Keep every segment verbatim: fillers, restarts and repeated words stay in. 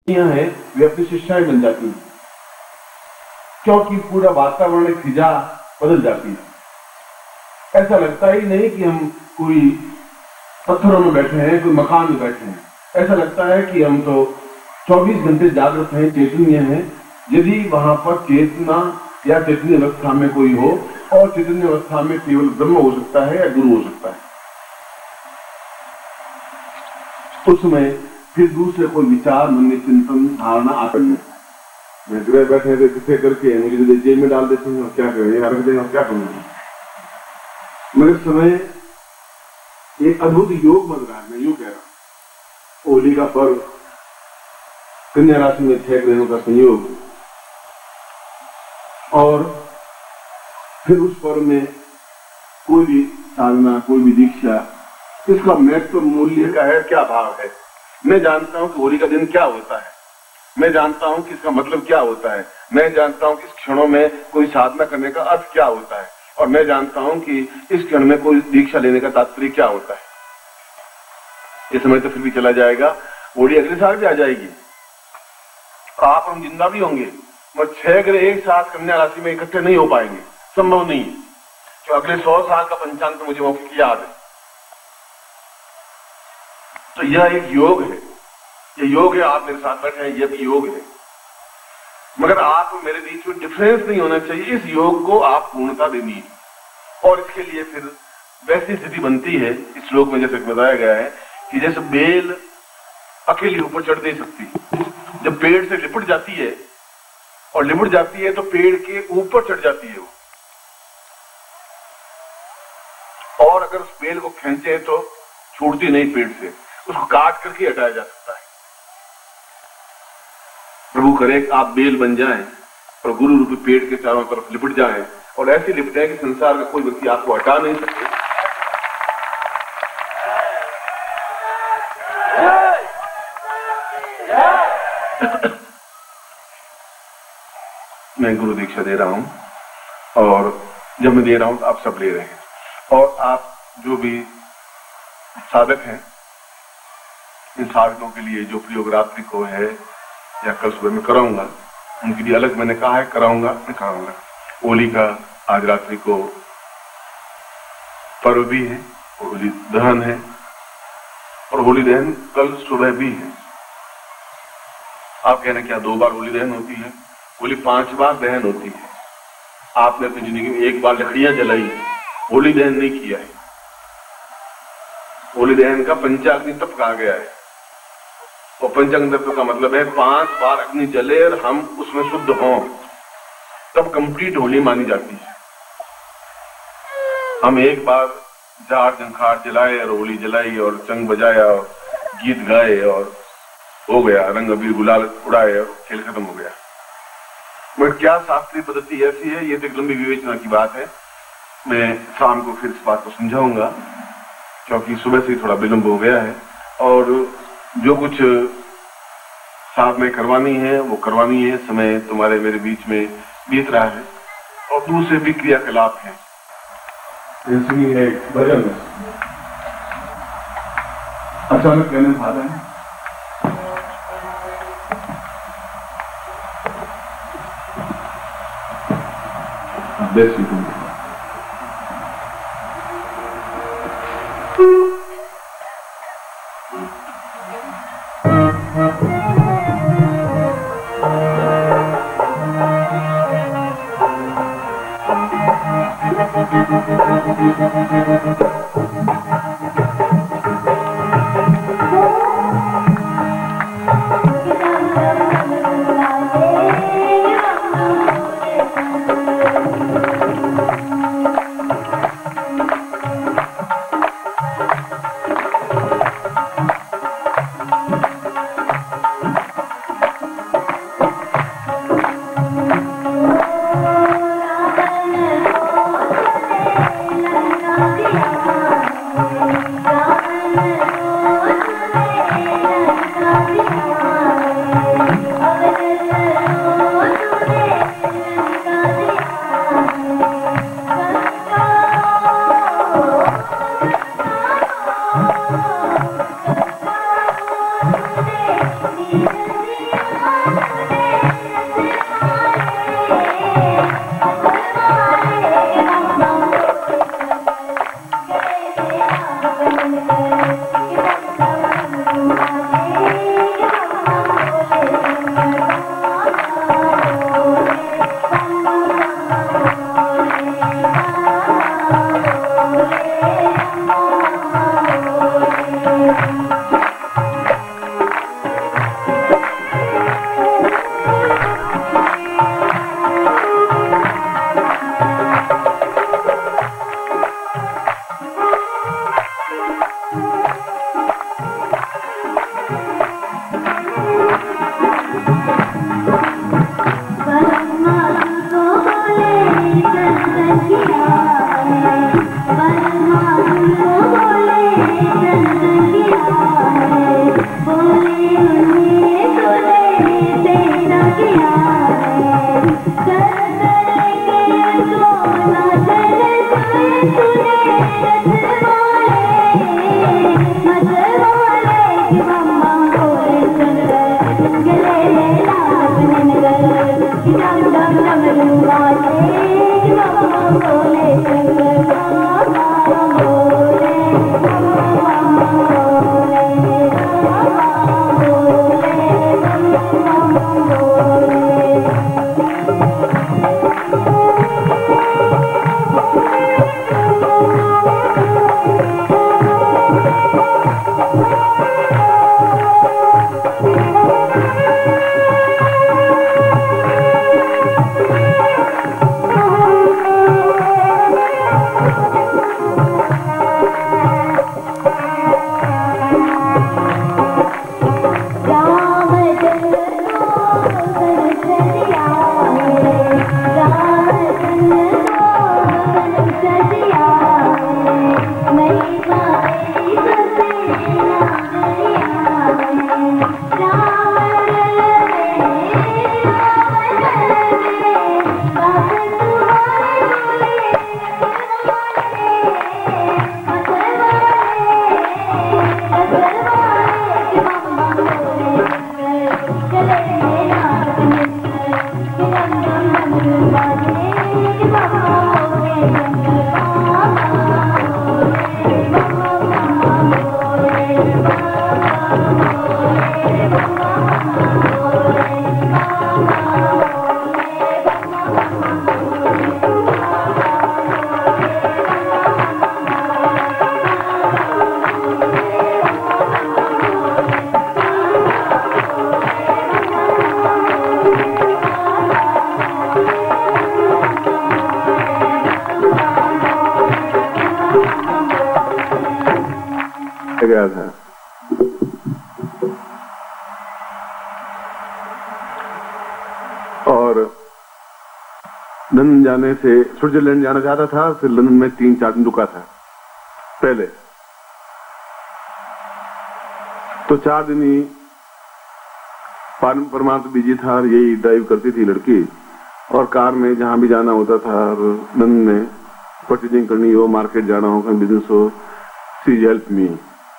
है वे अपनी शिष्याएं बन जाती हैं, क्योंकि पूरा वातावरण फिजा बदल जाती है। ऐसा लगता ही नहीं कि हम कोई पत्थरों में बैठे हैं, कोई मकान में बैठे हैं। ऐसा लगता है कि हम तो चौबीस घंटे जागृत हैं, चैतन्य हैं। यदि वहां पर चेतना या चैतन्य अवस्था में कोई हो, और चैतन्य अवस्था में केवल ब्रह्म हो सकता है या गुरु हो सकता है, उसमें फिर दूसरे कोई विचार, मन, चिंतन, धारणा आती है। मैं गृह बैठे थे किसे करके मुझे जेल में डाल देते हैं, और क्या करें, यहाँ रख दें और क्या करूंगा। मेरे समय एक अद्भुत योग बन रहा है। मैं यूं कह रहा हूं, होली का पर्व, कन्या राशि में छह ग्रहों का संयोग, और फिर उस पर्व में कोई भी साधना, कोई भी दीक्षा, इसका महत्व, मूल्य का है, क्या भाव है। मैं जानता हूं कि होली का दिन क्या होता है, मैं जानता हूं कि इसका मतलब क्या होता है, मैं जानता हूं कि इस क्षणों में कोई साधना करने का अर्थ क्या होता है, और मैं जानता हूं कि इस क्षण में कोई दीक्षा लेने का तात्पर्य क्या होता है। ये समय तो फिर भी चला जाएगा, होली अगले साल भी आ जाएगी, आप हम जिंदा भी होंगे, मगर छह ग्रह एक साथ कन्या राशि में इकट्ठे नहीं हो पाएंगे, संभव नहीं है। तो अगले सौ साल का पंचांग तो मुझे मौखिक याद है। तो यह एक योग है, ये योग है, आप मेरे साथ बैठे हैं, यह भी योग है, मगर आप मेरे बीच में डिफरेंस नहीं होना चाहिए। इस योग को आप पूर्णता देनी है, और इसके लिए फिर वैसी स्थिति बनती है इस श्लोक में, जैसे बताया गया है कि जैसे बेल अकेली ऊपर चढ़ नहीं सकती, जब पेड़ से लिपट जाती है और लिपट जाती है तो पेड़ के ऊपर चढ़ जाती है वो, और अगर उस बेल को खींचे तो छूटती नहीं पेड़ से, उसको काट करके हटाया जा सकता है। प्रभु करे आप बेल बन जाएं और गुरु रूपी पेड़ के चारों तरफ लिपट जाएं, और ऐसी लिपटें कि संसार में कोई व्यक्ति आपको हटा नहीं सके। मैं गुरु दीक्षा दे रहा हूं, और जब मैं दे रहा हूं तो आप सब ले रहे हैं, और आप जो भी साधक हैं, इन साधकों के लिए जो प्रयोग रात्रि को है या कल सुबह में कराऊंगा, उनके लिए अलग मैंने कहा है, कराऊंगा मैं कराऊंगा। होली का आज रात्रि को पर्व भी है, होली दहन है, और होली दहन कल सुबह भी है। आप कहना क्या दो बार होली दहन होती है? होली पांच बार दहन होती है। आपने अपनी जिंदगी में एक बार लकड़ियां जलाई है, होली दहन नहीं किया है। होली दहन का पंचाग्नि तप कहा गया है, और पंचाग्नि तप का मतलब है पांच बार अग्नि जले और हम उसमें शुद्ध हों, तब कंप्लीट होली मानी जाती है। हम एक बार जार जंखार जलाए और होली जलाई और चंग बजाया और गीत गाए और हो गया, रंग अबीर गुलाल उड़ाए और खेल खत्म हो गया। मगर क्या शास्त्रीय पद्धति ऐसी है, ये तो एक लंबी विवेचना की बात है। मैं शाम को फिर इस बात को समझाऊंगा, क्योंकि सुबह से थोड़ा विलंब हो गया है, और जो कुछ साधनाएं करवानी है वो करवानी है। समय तुम्हारे मेरे बीच में बीत रहा है, और दूसरे भी क्रियाकलाप है। जैसे है भजन अचानक कहने भागा है, बेस्ट तुम गया था। और लंदन जाने से स्विट्जरलैंड जाना चाहता था, फिर लंदन में तीन चार दिन रुका था पहले, तो चार दिन ही परमात्मा बिजी था और यही ड्राइव करती थी लड़की, और कार में जहां भी जाना होता था, और लंदन में परचेजिंग करनी हो, मार्केट जाना हो, कहीं बिजनेस हो, शी हेल्प मी।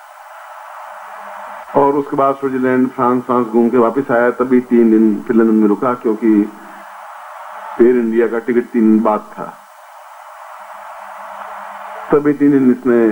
और उसके बाद स्विट्जरलैंड फ्रांस फ्रांस घूम के वापस आया, तभी तीन दिन फिर लंदन में रुका, क्योंकि एयर इंडिया का टिकट तीन दिन बाद था। तभी तीन दिन इसने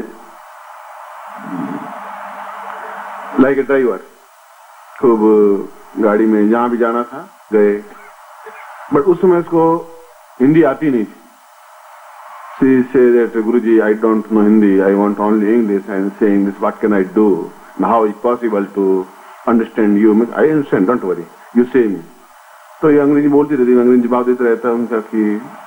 लाइक ए ड्राइवर खूब गाड़ी में जहां भी जाना था गए, बट उस समय उसको हिंदी आती नहीं थी। She said that, Guruji, I don't know Hindi, I want only English, and saying this, what can I do? How is possible to understand you? I understand, don't worry, you say me. तो ये अंग्रेजी बोलती रहती, अंग्रेजी जवाब देते रहता उनका कि,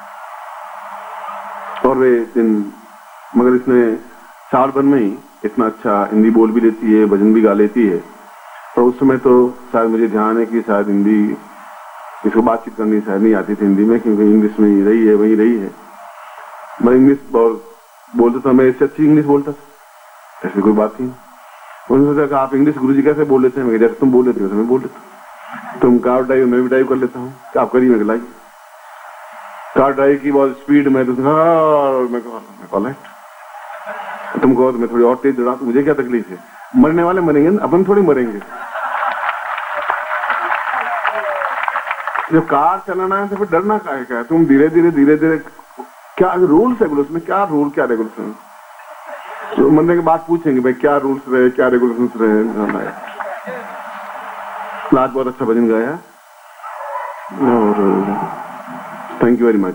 और वे दिन, मगर इसने साल भर में ही इतना अच्छा हिंदी बोल भी लेती है, भजन भी गा लेती है। और उस समय तो शायद मुझे ध्यान है कि शायद हिंदी इसको बातचीत करनी शायद नहीं आती थी हिंदी में, क्योंकि इंग्लिश में ही रही है, वही रही है। मैं इंग्लिश बोलता था, मैं इससे अच्छी इंग्लिश बोलता था, ऐसी कोई बात नहीं। उन्होंने सोचा कि आप इंग्लिश गुरुजी कैसे बोल लेते हैं? मैं जैसे तुम बोल लेते हो मैं बोल लेता हूँ। तुम कार ड्राइव मैं भी ड्राइव कर लेता हूँ, आप करिए, मैं लाइए। कार ड्राइव की बहुत स्पीड में तो मैं कॉल तुम कहो तो मैं थोड़ी और तेज दौड़ा, तो मुझे क्या तकलीफ है? मरने वाले मरेंगे ना, अपन थोड़ी मरेंगे। जब कार चलाना है तो फिर डरना क्या है? क्या तुम धीरे धीरे धीरे धीरे, क्या रूल्स है उसमें? क्या रूल क्या रेगुलेशन? तो मरने के बाद पूछेंगे भाई क्या रूल्स रहे, क्या रेगुलेशंस रहे। आज बहुत अच्छा भजन गाया और thank you very much.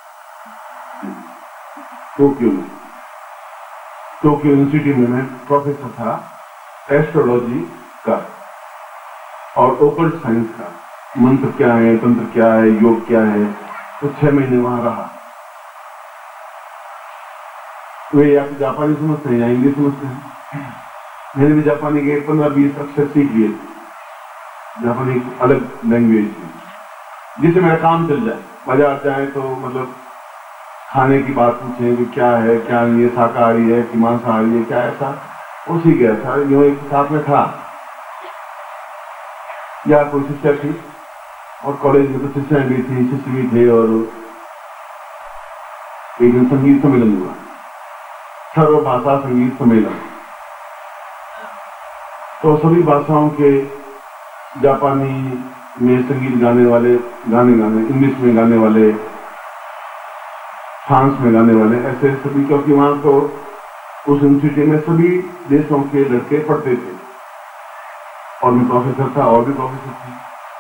Tokyo में टोक्यो यूनिवर्सिटी में मैं प्रोफेसर था एस्ट्रोलॉजी का और ओकल्ट साइंस का। मंत्र क्या है, तंत्र क्या है, योग क्या है, तो छह महीने वहां रहा। वे या तो जापानी समझते हैं या इंग्लिश समझते हैं। मैंने भी जापानी के पंद्रह बीस अक्षर सीख लिए, जापानी अलग लैंग्वेज है जिससे मेरा काम चल जाए। बाजार जाए तो मतलब खाने की बात पूछे कि क्या है क्या नहीं है, शाकाहारी है कि मांसाहारी है, क्या ऐसा वो सीख गया था। जो एक साथ में था या कोई शिक्षा थी, और कॉलेज में तो शिक्षाएं भी थी, शिष्य भी थे। और एक दिन संगीत सम्मेलन हुआ, सर्वभाषा संगीत सम्मेलन। तो सभी भाषाओं के, जापानी, में संगीत गाने वाले, गाने गाने इंग्लिश में गाने वाले, फ्रांस में गाने वाले, ऐसे सभी, क्योंकि वहां तो उस यूनिवर्सिटी में सभी देशों के लड़के पढ़ते थे और भी प्रोफेसर था और भी प्रोफेसर थे।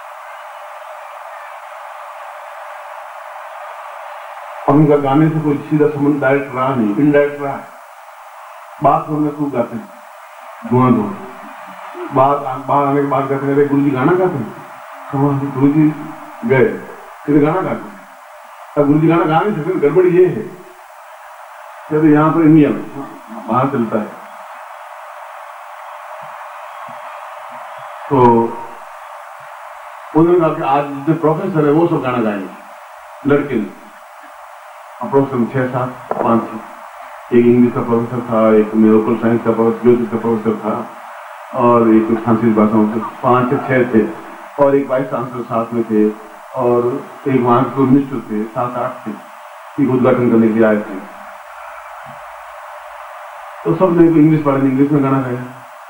और उनका गाने से कोई सीधा संबंध डायरेक्ट रहा नहीं, इनडायरेक्ट रहा है। बात में खूब गाते हैं, धुआं धुआं। बात बाहर आने के बाद कहते हैं गुरु जी गाना गाते हैं। गुरु जी गए फिर गाना गाते हैं। अब गुरु जी गाना गा नहीं सकते, गड़बड़ी ये है कहते यहाँ पर इंडिया में बाहर चलता है। तो उन्होंने कहा कि आज जितने प्रोफेसर है वो सब गाना गाएंगे लड़के ने। अप्रोक्सीमेट छह सात पांच छह, एक इंग्लिश का प्रोफेसर था, एक लोकल साइंस का प्रोफेसर, ज्योतिष का प्रोफेसर था और एक फ्रांसीसी भाषाओं के पांच से छह थे और एक वाइस चांसलर साथ में थे और एक वहां के मिनिस्टर थे, सात आठ थे, एक उद्घाटन करने के लिए आए थे। तो सब ने इंग्लिश वाले ने इंग्लिश में गाना गाया,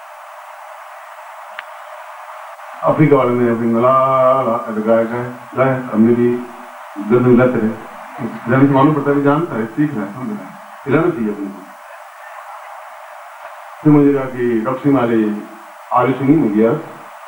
अफ्रीका वाले ने अपनी ला ला गाया गाया गाया हमने भी गर्दन गाते रहे। जाने से मालूम पड़ता है, जानता है, सीख रहा है, समझ रहा है, हिलाना चाहिए अपने को। फिर मुझे कहा कि डॉक्टर सिंह वाले आर यू सिंगिंग में गया,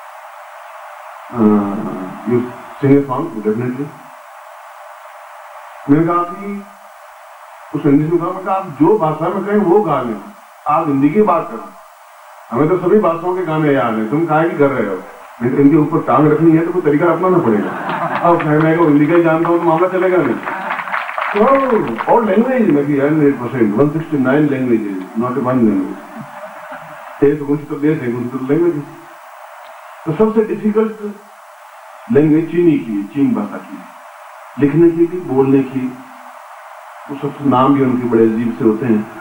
you sing a song definitely. मैंने कहा कि उस इंग्लिश में कहा आप जो भाषा में कहें वो गा लें, आप हिंदी की बात करो, हमें तो सभी भाषाओं के गाने याद हैं, तुम काहे की कर रहे हो? इनके ऊपर टांग रखनी है तो कोई तरीका अपनाना पड़ेगा। अब मैं को हिंदी का ही जानता हूँ तो मामला चलेगा नहीं। तो और लैंग्वेज में भी hundred percent one sixty nine languages, not one language. एक उनसत्तर देश है, उनसत्तर लैंग्वेज। तो सबसे डिफिकल्ट लैंग्वेज चीनी की, चीन भाषा की, लिखने की भी, बोलने की। वो सबसे नाम भी उनके बड़े अजीब से होते हैं।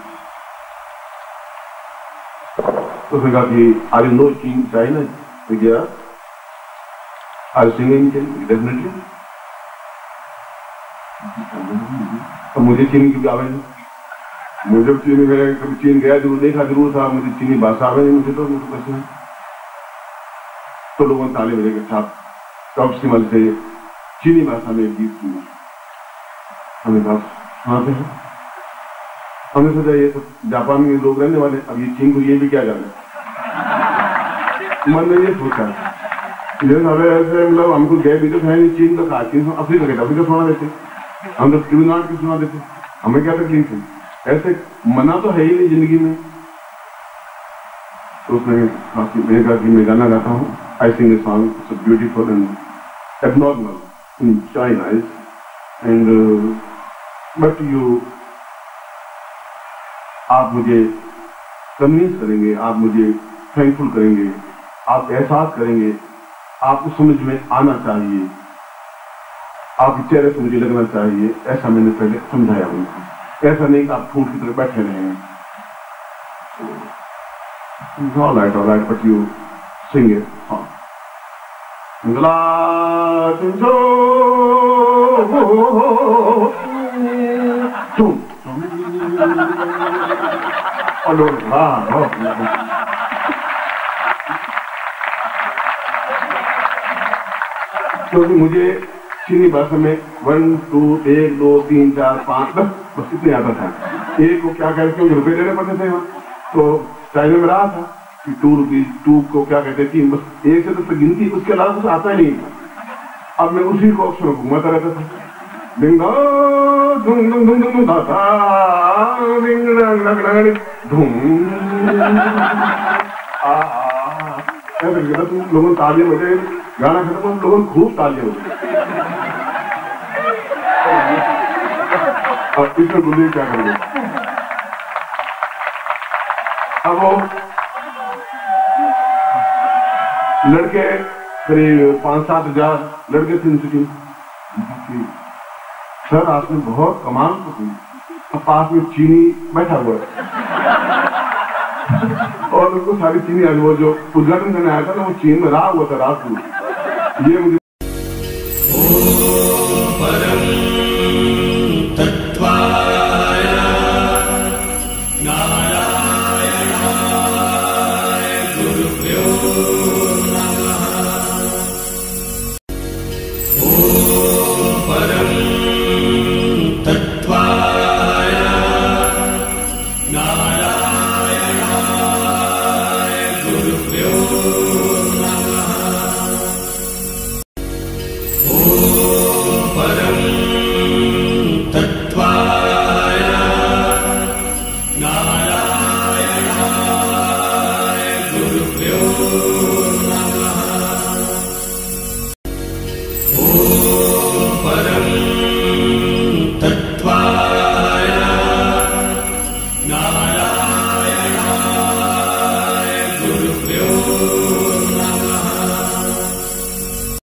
तो उसने कहा कि आर यू नो चीन चाइना? गया आर यू सिंगिंग डेफिनेटली। तो मुझे चीनी की भी आवे नहीं, मुझे चीनी में कभी चीन गया जरूर, देखा जरूर था, मुझे चीनी भाषा आवे नहीं, मुझे तो कैसे। तो लोगों ने ताले बजे के साथ टॉप सिमल से चीनी भाषा में एक गीत सुना। हमें कहा सुनाते हैं। हमने सोचा ये तो जापान में लोग रहने वाले, अब ये चीन को ये भी क्या जाने। मन ने ये सोचा लेकिन हमें ऐसे मतलब हमको गए भी तो है नहीं, चीन का कहा, चीन अफ्रीका कहते, अफ्रीका सुना देते, हम तो तमिलनाडु की सुना देते, हमें क्या तकलीफ है? ऐसे मना तो है ही नहीं जिंदगी में। तो उसने मैंने कहा कि मैं गाना गाता हूँ, I sing a song, it's beautiful and abnormal in China and but you, आप मुझे कन्विंस करेंगे, आप मुझे थैंकफुल करेंगे, आप एहसास करेंगे, आपको समझ में आना चाहिए, आपके चेहरे से मुझे लगना चाहिए। ऐसा मैंने पहले समझाया उनको, ऐसा नहीं कि आप फूल की तरह बैठे रहे। All right all right but you sing it song. क्योंकि मुझे चीनी भाषा में वन टू एक दो तीन चार पांच बस बस इतने आता था। एक को क्या कहते हैं, रुपए देने पड़ते थे वहाँ, तो चाइना में रहा था कि टू रुपीज, टू को क्या कहते तीन, बस एक से तो गिनती, उसके अलावा कुछ आता ही नहीं था। अब मैं उसी को अक्सर घुमाता रहता था, डिंग धूम धूम धूम धूम धाता डिंग डंग डंग डंग धूम आ ऐसा तुम लोगों तालियां बजे, गाना खत्म हो लोगों खूब तालियां बजे। अब इसमें बोलिए क्या करेंगे? अब वो लड़के करीब पांच सात हजार लड़के थे इंस्टीट्यूट। सर आपने बहुत कमाल तो हुई। अब पास में चीनी बैठा हुआ है और उसको सारी चीनी आज वो जो उद्घाटन करने आया था ना, वो चीन में रहा हुआ था रात को। ये मुझे